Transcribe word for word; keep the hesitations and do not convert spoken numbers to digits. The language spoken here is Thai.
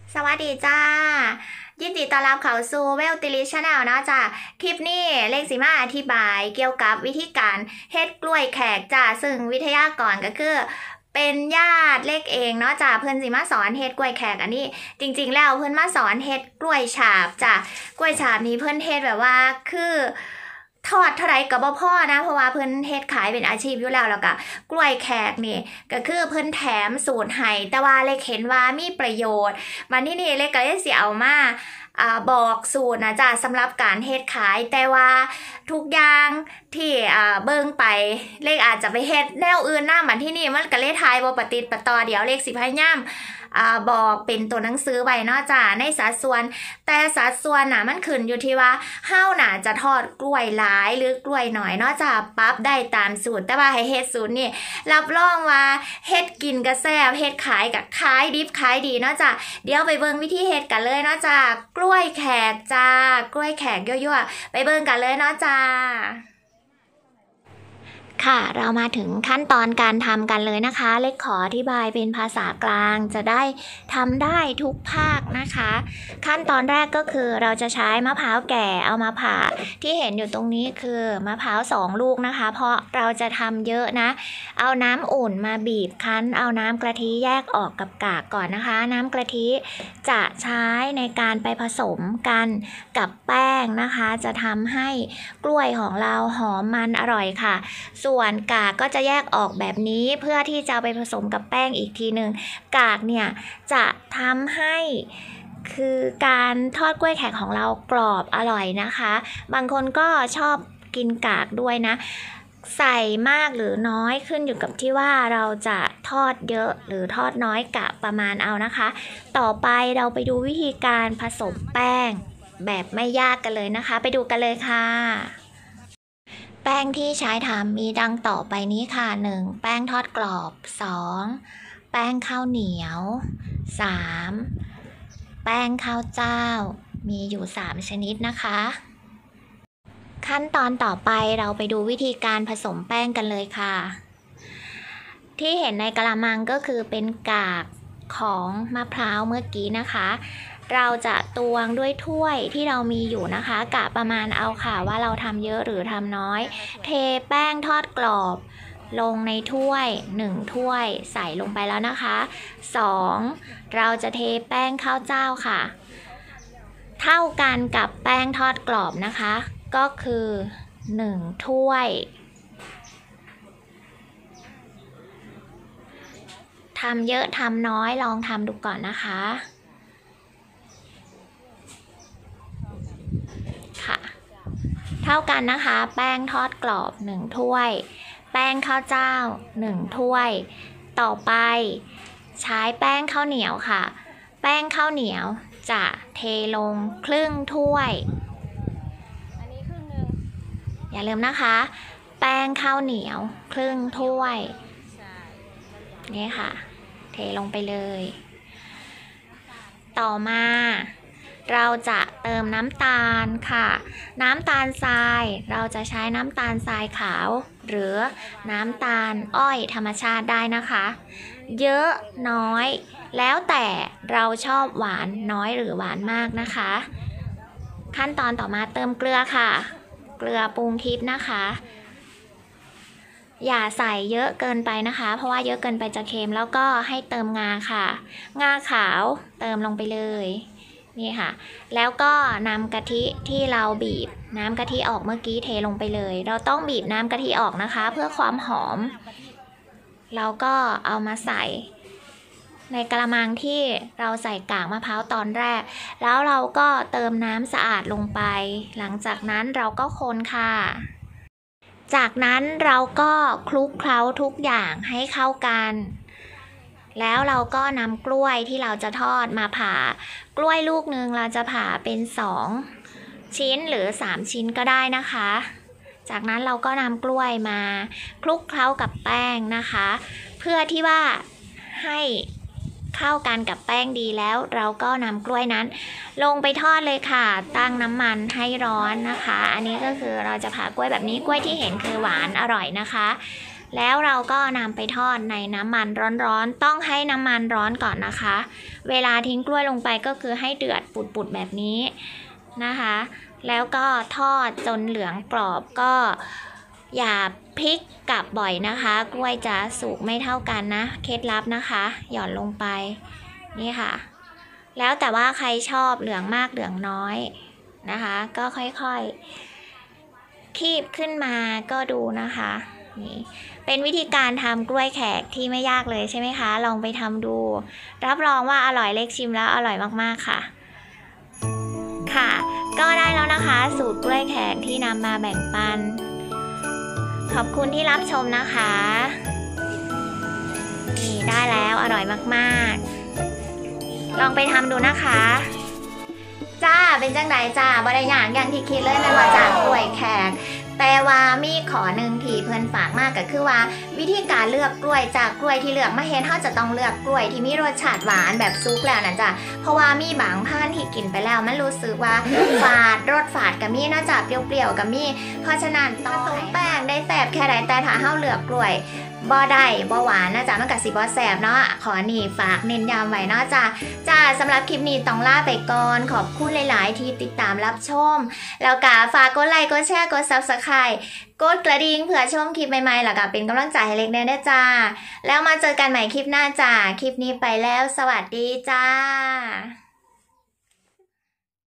สวัสดีจ้ายินดีต้อนรับเข้าสู่เวลติลิชแนลนะจ้าคลิปนี้เลขสิมาอธิบายเกี่ยวกับวิธีการเฮ็ดกล้วยแขกจ้าซึ่งวิทยากรก็คือเป็นญาติเลขเองเนาะจ้าเพื่อนสิมาสอนเฮ็ดกล้วยแขกอันนี้จริงๆแล้วเพื่อนมาสอนเฮ็ดกล้วยฉาบจ้ากล้วยฉาบนี้เพื่อนเฮ็ดแบบว่าคือทอดเท่าไรก็บ่พอนะเพราะว่าเพิ่นเฮ็ดขายเป็นอาชีพอยู่แล้วแล้วก็กล้วยแขกนี่ก็คือเพิ่นแถมสูตรให้แต่ว่าเล็กเห็นว่ามีประโยชน์วันนี้นี่เล็กก็เลยสิเอามาอ่าบอกสูตรนะจ้ะสำหรับการเฮ็ดขายแต่ว่าทุกอย่างที่อ่าเบิ่งไปเลขอาจจะไปเฮ็ดแนวอื่นนำบัดที่นี่มันก็เลยทายบ่ประติดประต่อเดี๋ยวเลขสิพยายามอ่าบอกเป็นตัวหนังสือไว้เนาะจ้ะในสัดส่วนแต่สัดส่วนน่ะมันขึ้นอยู่ที่ว่าเฮาน่ะจะทอดกล้วยหลายหรือกล้วยน้อยเนาะจ้ะปรับได้ตามสูตรแต่ว่าให้เฮ็ดสูตรนี่รับรองว่าเฮ็ดกินก็แซ่บเฮ็ดขายก็ขายดิบขายดีเนาะจ้ะเดี๋ยวไปเบิ่งวิธีเฮ็ดกันเลยเนาะจ้ะกล้วยแขกจ้ากล้วยแขกยั่วๆไปเบิ่งกันเลยเนาะจ้าค่ะเรามาถึงขั้นตอนการทำกันเลยนะคะเล็กขออธิบายเป็นภาษากลางจะได้ทำได้ทุกภาคนะคะขั้นตอนแรกก็คือเราจะใช้มะพร้าวแก่เอามาผ่าที่เห็นอยู่ตรงนี้คือมะพร้าวสองลูกนะคะเพราะเราจะทำเยอะนะเอาน้ำอุ่นมาบีบคั้นเอาน้ำกะทิแยกออกกับกากก่อนนะคะน้ำกะทิจะใช้ในการไปผสมกันกับแป้งนะคะจะทำให้กล้วยของเราหอมมันอร่อยค่ะส่วนกากก็จะแยกออกแบบนี้เพื่อที่จะไปผสมกับแป้งอีกทีหนึ่งกากเนี่ยจะทำให้คือการทอดกล้วยแขกของเรากรอบอร่อยนะคะบางคนก็ชอบกินกากด้วยนะใส่มากหรือน้อยขึ้นอยู่กับที่ว่าเราจะทอดเยอะหรือทอดน้อยกะประมาณเอานะคะต่อไปเราไปดูวิธีการผสมแป้งแบบไม่ยากกันเลยนะคะไปดูกันเลยค่ะแป้งที่ใช้ทำมีดังต่อไปนี้ค่ะหนึ่งแป้งทอดกรอบสองแป้งข้าวเหนียวสามแป้งข้าวเจ้ามีอยู่สามชนิดนะคะขั้นตอนต่อไปเราไปดูวิธีการผสมแป้งกันเลยค่ะที่เห็นในกะละมังก็คือเป็นกากของมะพร้าวเมื่อกี้นะคะเราจะตวงด้วยถ้วยที่เรามีอยู่นะคะกะประมาณเอาค่ะว่าเราทำเยอะหรือทำน้อยเทแป้งทอดกรอบลงในถ้วยหนึ่งถ้วยใส่ลงไปแล้วนะคะสองเราจะเทแป้งข้าวเจ้าค่ะเท่ากันกับแป้งทอดกรอบนะคะก็คือหนึ่งถ้วยทำเยอะทำน้อยลองทำดูก่อนนะคะค่ะเท่ากันนะคะแป้งทอดกรอบหนึ่งถ้วยแป้งข้าวเจ้าหนึ่งถ้วยต่อไปใช้แป้งข้าวเหนียวค่ะแป้งข้าวเหนียวจะเทลงครึ่งถ้วยอันนี้ครึ่งนึงอย่าลืมนะคะแป้งข้าวเหนียวครึ่งถ้วยนี่ค่ะเทลงไปเลยต่อมาเราจะเติมน้ำตาลค่ะน้ำตาลทรายเราจะใช้น้ำตาลทรายขาวหรือน้ำตาลอ้อยธรรมชาติได้นะคะเยอะน้อยแล้วแต่เราชอบหวานน้อยหรือหวานมากนะคะขั้นตอนต่อมาเติมเกลือค่ะเกลือปรุงทิพย์นะคะอย่าใส่เยอะเกินไปนะคะเพราะว่าเยอะเกินไปจะเค็มแล้วก็ให้เติมงาค่ะงาขาวเติมลงไปเลยนี่ค่ะแล้วก็นำกะทิที่เราบีบน้ำกะทิออกเมื่อกี้เทลงไปเลยเราต้องบีบน้ำกะทิออกนะคะเพื่อความหอมเราก็เอามาใส่ในกระมังที่เราใส่กากมะพร้าวตอนแรกแล้วเราก็เติมน้ำสะอาดลงไปหลังจากนั้นเราก็คนค่ะจากนั้นเราก็คลุกเคล้าทุกอย่างให้เข้ากันแล้วเราก็นำกล้วยที่เราจะทอดมาผ่ากล้วยลูกหนึ่งเราจะผ่าเป็นสองชิ้นหรือสามชิ้นก็ได้นะคะจากนั้นเราก็นำกล้วยมาคลุกเคล้ากับแป้งนะคะเพื่อที่ว่าให้เข้ากันกับแป้งดีแล้วเราก็นำกล้วยนั้นลงไปทอดเลยค่ะตั้งน้ำมันให้ร้อนนะคะอันนี้ก็คือเราจะผ่ากล้วยแบบนี้กล้วยที่เห็นคือหวานอร่อยนะคะแล้วเราก็นำไปทอดในน้ำมันร้อนๆต้องให้น้ำมันร้อนก่อนนะคะ เวลาทิ้งกล้วยลงไปก็คือให้เดือดปุดๆแบบนี้นะคะแล้วก็ทอดจนเหลืองกรอบก็อย่าพลิกกลับบ่อยนะคะกล้วยจะสุกไม่เท่ากันนะเคล็ดลับนะคะหย่อนลงไปนี่ค่ะแล้วแต่ว่าใครชอบเหลืองมากเหลืองน้อยนะคะก็ค่อยๆคีบขึ้นมาก็ดูนะคะนี่เป็นวิธีการทำกล้วยแขกที่ไม่ยากเลยใช่ไหมคะลองไปทำดูรับรองว่าอร่อยเล็กชิมแล้วอร่อยมากๆค่ะค่ะก็ได้แล้วนะคะสูตรกล้วยแขกที่นำมาแบ่งปันขอบคุณที่รับชมนะคะนี่ได้แล้วอร่อยมากๆลองไปทำดูนะคะจ้าเป็นจังไดจ้าบ่ได้อย่างอย่างที่คิดเลยแม่นว่าจากกล้วยแขกแต่ว่ามีขอหนึ่งที่เพื่อนฝากมากก็คือว่าวิธีการเลือกกล้วยจากกล้วยที่เลือกมาเฮ็ดเฮาจะต้องเลือกกล้วยที่มีรสชาติหวานแบบซุกแล้วนะจ๊ะเพราะว่ามีบางพันธุ์ที่กินไปแล้วมันรู้สึกว่าฝาดรสฝาดก็มีนะจ๊ะเปรี้ยวๆก็มีเพราะฉะนั้นต้องผสมแป้งได้แซ่บแค่ใดแต่ถ้าเฮาเลือกกล้วยบ่ได้บ่หวานนะจ๊ะมันก็สิบ่แซ่บเนาะขอนี่ฝากเน้นย้ำไว้เนาะจ้ะจ้าสำหรับคลิปนี้ต้องลาไปก่อนขอบคุณหลายๆที่ติดตามรับชมแล้วก็ฝากกดไลค์กดแชร์กด ซับสไครบ์ กดกระดิ่งเผื่อชมคลิปใหม่ๆแล้วก็เป็นกำลังใจให้เล็กแน่ด้วยจ้าแล้วมาเจอกันใหม่คลิปหน้าจ้าคลิปนี้ไปแล้วสวัสดีจ้า